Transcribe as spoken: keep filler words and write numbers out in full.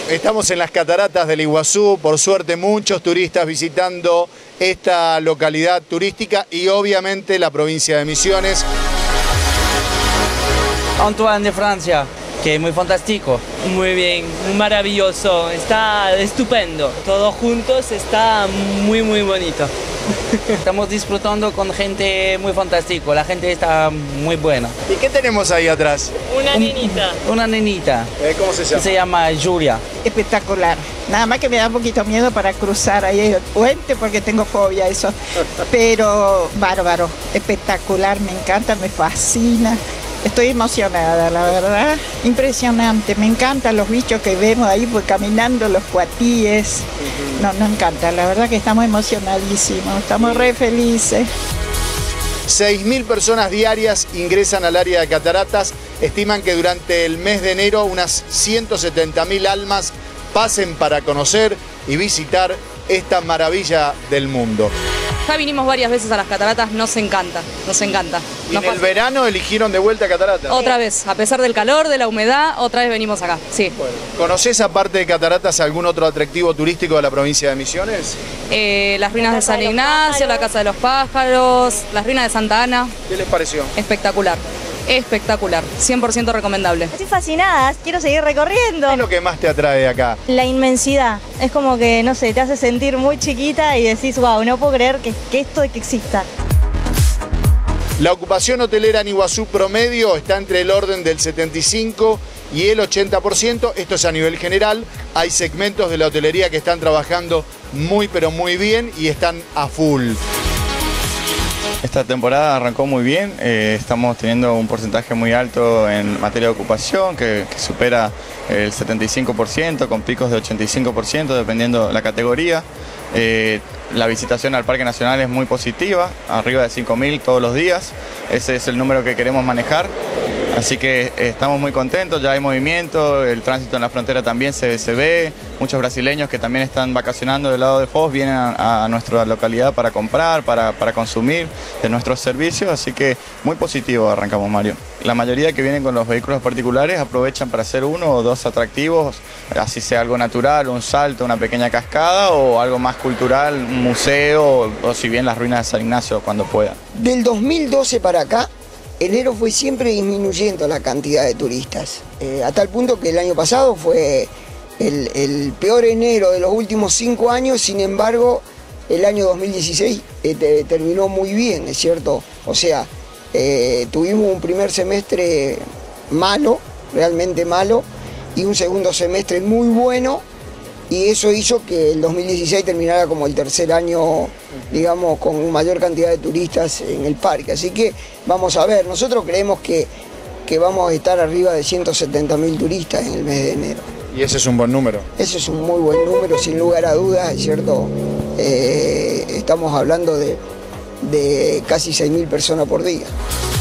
Estamos en las cataratas del Iguazú, por suerte muchos turistas visitando esta localidad turística y obviamente la provincia de Misiones. Antoine de Francia, que es muy fantástico. Muy bien, maravilloso, está estupendo. Todos juntos está muy muy bonito. Estamos disfrutando con gente muy fantástico, la gente está muy buena. ¿Y qué tenemos ahí atrás? Una Un, nenita. Una nenita. Eh, ¿Cómo se llama? Se llama Julia. Espectacular. Nada más que me da un poquito miedo para cruzar ahí el puente porque tengo fobia eso. Pero bárbaro, espectacular, me encanta, me fascina. Estoy emocionada, la verdad. Impresionante, me encantan los bichos que vemos ahí pues, caminando, los cuatíes. No, nos encanta, la verdad que estamos emocionadísimos, estamos re felices. seis mil personas diarias ingresan al área de cataratas. Estiman que durante el mes de enero unas ciento setenta mil almas pasen para conocer y visitar esta maravilla del mundo. Ya vinimos varias veces a las cataratas, nos encanta, nos encanta. ¿Y Nos en el pasa- verano eligieron de vuelta cataratas? Otra vez, a pesar del calor, de la humedad, otra vez venimos acá, sí. Bueno, ¿conocés aparte de cataratas algún otro atractivo turístico de la provincia de Misiones? Eh, las ruinas de San Ignacio, la Casa de los Pájaros, las ruinas de Santa Ana, ¿Qué les pareció? espectacular, espectacular, cien por ciento recomendable. Estoy fascinada, quiero seguir recorriendo. ¿Qué es lo que más te atrae de acá? La inmensidad, es como que, no sé, te hace sentir muy chiquita y decís, wow, no puedo creer que, que esto que exista. La ocupación hotelera en Iguazú promedio está entre el orden del setenta y cinco y el ochenta por ciento. Esto es a nivel general. Hay segmentos de la hotelería que están trabajando muy pero muy bien y están a full. Esta temporada arrancó muy bien, eh, estamos teniendo un porcentaje muy alto en materia de ocupación que, que supera el setenta y cinco por ciento con picos de ochenta y cinco por ciento dependiendo la categoría. Eh, la visitación al Parque Nacional es muy positiva, arriba de cinco mil todos los días, ese es el número que queremos manejar. Así que eh, estamos muy contentos, ya hay movimiento, el tránsito en la frontera también se, se ve, muchos brasileños que también están vacacionando del lado de Foz vienen a, a nuestra localidad para comprar, para, para consumir de nuestros servicios, así que muy positivo arrancamos, Mario. La mayoría que vienen con los vehículos particulares aprovechan para hacer uno o dos atractivos, así sea algo natural, un salto, una pequeña cascada o algo más cultural, un museo o, o si bien las ruinas de San Ignacio cuando puedan. Del dos mil doce para acá, enero fue siempre disminuyendo la cantidad de turistas, eh, a tal punto que el año pasado fue el, el peor enero de los últimos cinco años, sin embargo, el año dos mil dieciséis eh, te, terminó muy bien, ¿es cierto? O sea, eh, tuvimos un primer semestre malo, realmente malo, y un segundo semestre muy bueno, y eso hizo que el dos mil dieciséis terminara como el tercer año, digamos, con mayor cantidad de turistas en el parque. Así que vamos a ver, nosotros creemos que, que vamos a estar arriba de ciento setenta mil turistas en el mes de enero. Y ese es un buen número. Ese es un muy buen número, sin lugar a dudas, es cierto. Eh, estamos hablando de, de casi seis mil personas por día.